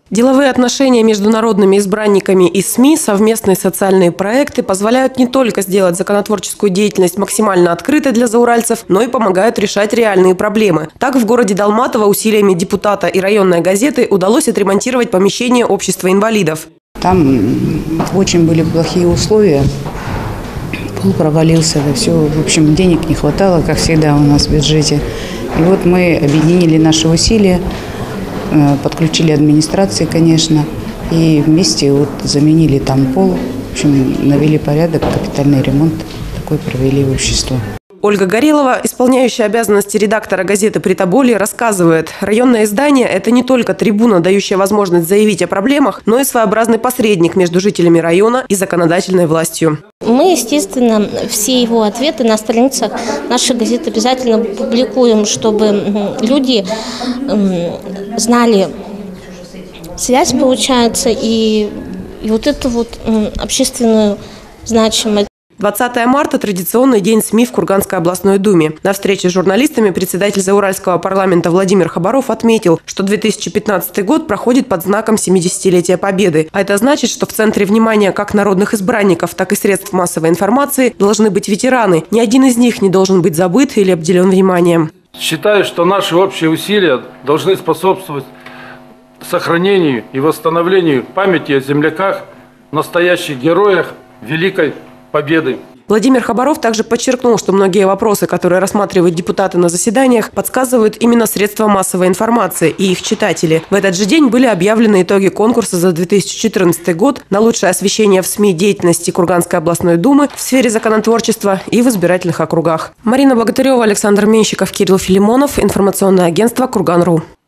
Деловые отношения между народными избранниками и СМИ, совместные социальные проекты позволяют не только сделать законотворческую деятельность максимально открытой для зауральцев, но и помогают решать реальные проблемы. Так, в городе Долматово усилиями депутата и районной газеты удалось отремонтировать помещение общества инвалидов. Там очень были плохие условия. Пол провалился, да все. В общем, денег не хватало, как всегда у нас в бюджете. И вот мы объединили наши усилия, подключили администрации, конечно, и вместе вот заменили там пол. В общем, навели порядок, капитальный ремонт такой провели в общество. Ольга Горелова, исполняющая обязанности редактора газеты «При Тоболе», рассказывает, районное издание – это не только трибуна, дающая возможность заявить о проблемах, но и своеобразный посредник между жителями района и законодательной властью. Мы, естественно, все его ответы на страницах нашей газеты обязательно публикуем, чтобы люди знали связь, получается, и вот эту вот общественную значимость. 20 марта – традиционный день СМИ в Курганской областной думе. На встрече с журналистами председатель Зауральского парламента Владимир Хабаров отметил, что 2015 год проходит под знаком 70-летия Победы. А это значит, что в центре внимания как народных избранников, так и средств массовой информации должны быть ветераны. Ни один из них не должен быть забыт или обделен вниманием. Считаю, что наши общие усилия должны способствовать сохранению и восстановлению памяти о земляках, настоящих героях Великой Победы. Владимир Хабаров также подчеркнул, что многие вопросы, которые рассматривают депутаты на заседаниях, подсказывают именно средства массовой информации и их читатели. В этот же день были объявлены итоги конкурса за 2014 год на лучшее освещение в СМИ деятельности Курганской областной думы в сфере законотворчества и в избирательных округах. Марина Богатырева, Александр Менщиков, Кирилл Филимонов. Информационное агентство «Курган.ру».